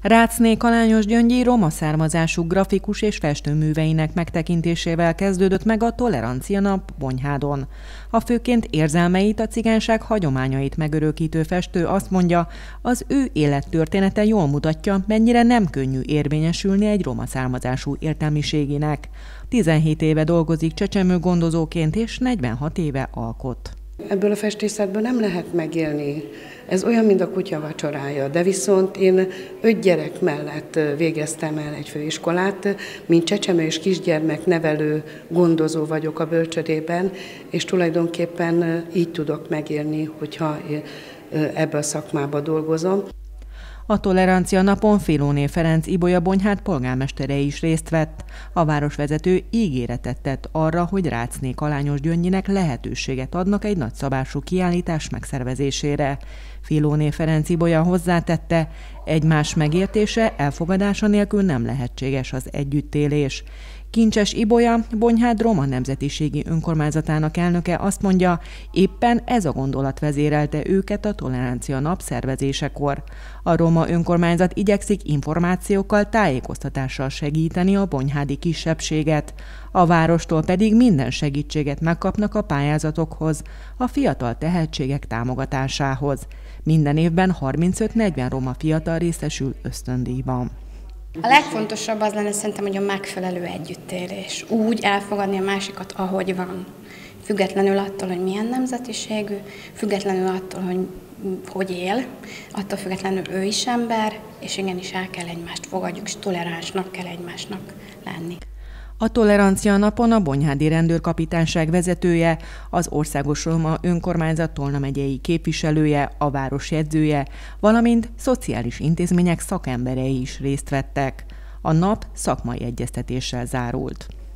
Ráczné-Kalányos-Gyöngyi roma származású grafikus és festőműveinek megtekintésével kezdődött meg a Tolerancia Nap Bonyhádon. A főként érzelmeit, a cigányság hagyományait megörökítő festő azt mondja, az ő élettörténete jól mutatja, mennyire nem könnyű érvényesülni egy roma származású értelmiségének. 17 éve dolgozik csecsemőgondozóként és 46 éve alkot. Ebből a festészetből nem lehet megélni. Ez olyan, mint a kutya vacsorája, de viszont én 5 gyerek mellett végeztem el egy főiskolát, mint csecsemő és kisgyermek nevelő gondozó vagyok a bölcsödében, és tulajdonképpen így tudok megélni, hogyha ebben a szakmában dolgozom. A Tolerancia Napon Filóné Ferenc Ibolya-Bonyhád polgármestere is részt vett. A városvezető ígéretet tett arra, hogy Ráczné-Kalányos-Gyöngyinek lehetőséget adnak egy nagyszabású kiállítás megszervezésére. Filóné Ferenc Ibolya hozzátette, egymás megértése, elfogadása nélkül nem lehetséges az együttélés. Kincses Ibolya, Bonyhád roma nemzetiségi önkormányzatának elnöke azt mondja, éppen ez a gondolat vezérelte őket a Tolerancia Nap szervezésekor. A roma önkormányzat igyekszik információkkal, tájékoztatással segíteni a bonyhádi kisebbséget. A várostól pedig minden segítséget megkapnak a pályázatokhoz, a fiatal tehetségek támogatásához. Minden évben 35-40 roma fiatal részesül ösztöndíjban. A legfontosabb az lenne szerintem, hogy a megfelelő együttélés. Úgy elfogadni a másikat, ahogy van. Függetlenül attól, hogy milyen nemzetiségű, függetlenül attól, hogy él, attól függetlenül ő is ember, és igenis el kell egymást fogadjuk, és toleránsnak kell egymásnak lenni. A Tolerancia Napon a bonyhádi rendőrkapitányság vezetője, az Országos Roma Önkormányzat Tolna megyei képviselője, a város jegyzője, valamint szociális intézmények szakemberei is részt vettek. A nap szakmai egyeztetéssel zárult.